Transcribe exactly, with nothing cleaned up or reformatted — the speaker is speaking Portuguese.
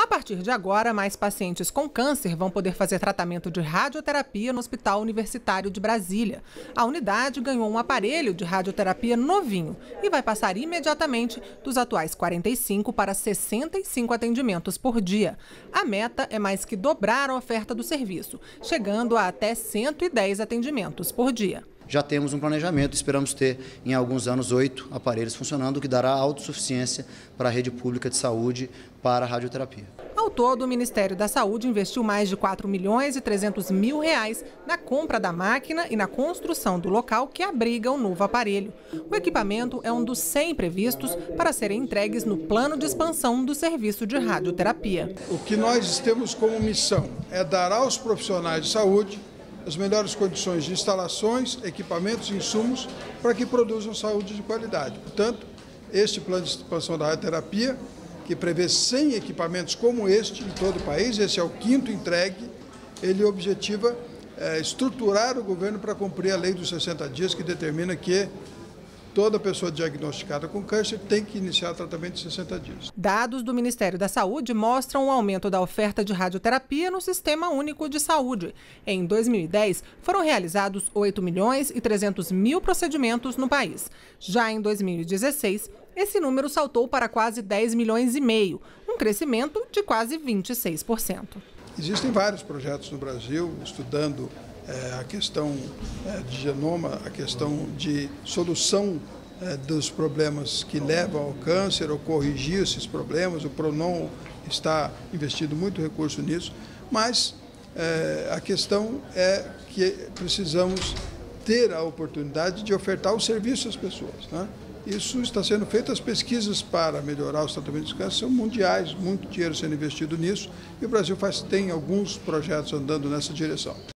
A partir de agora, mais pacientes com câncer vão poder fazer tratamento de radioterapia no Hospital Universitário de Brasília. A unidade ganhou um aparelho de radioterapia novinho e vai passar imediatamente dos atuais quarenta e cinco para sessenta e cinco atendimentos por dia. A meta é mais que dobrar a oferta do serviço, chegando a até cento e dez atendimentos por dia. Já temos um planejamento, esperamos ter em alguns anos oito aparelhos funcionando, o que dará autossuficiência para a rede pública de saúde para a radioterapia. Ao todo, o Ministério da Saúde investiu mais de quatro milhões e trezentos mil reais na compra da máquina e na construção do local que abriga o novo aparelho. O equipamento é um dos cem previstos para serem entregues no plano de expansão do serviço de radioterapia. O que nós temos como missão é dar aos profissionais de saúde as melhores condições de instalações, equipamentos e insumos para que produzam saúde de qualidade. Portanto, este plano de expansão da radioterapia, que prevê cem equipamentos como este em todo o país, esse é o quinto entregue, ele objetiva é, estruturar o governo para cumprir a lei dos sessenta dias, que determina que toda pessoa diagnosticada com câncer tem que iniciar o tratamento em sessenta dias. Dados do Ministério da Saúde mostram o aumento da oferta de radioterapia no Sistema Único de Saúde. Em dois mil e dez, foram realizados oito milhões e trezentos mil procedimentos no país. Já em dois mil e dezesseis, esse número saltou para quase dez milhões e meio, um crescimento de quase vinte e seis por cento. Existem vários projetos no Brasil estudando É, a questão é, de genoma, a questão de solução é, dos problemas que levam ao câncer ou corrigir esses problemas. O Pronom está investindo muito recurso nisso, mas é, a questão é que precisamos ter a oportunidade de ofertar o serviço às pessoas, né? Isso está sendo feito, as pesquisas para melhorar os tratamentos de câncer são mundiais, muito dinheiro sendo investido nisso, e o Brasil faz, tem alguns projetos andando nessa direção.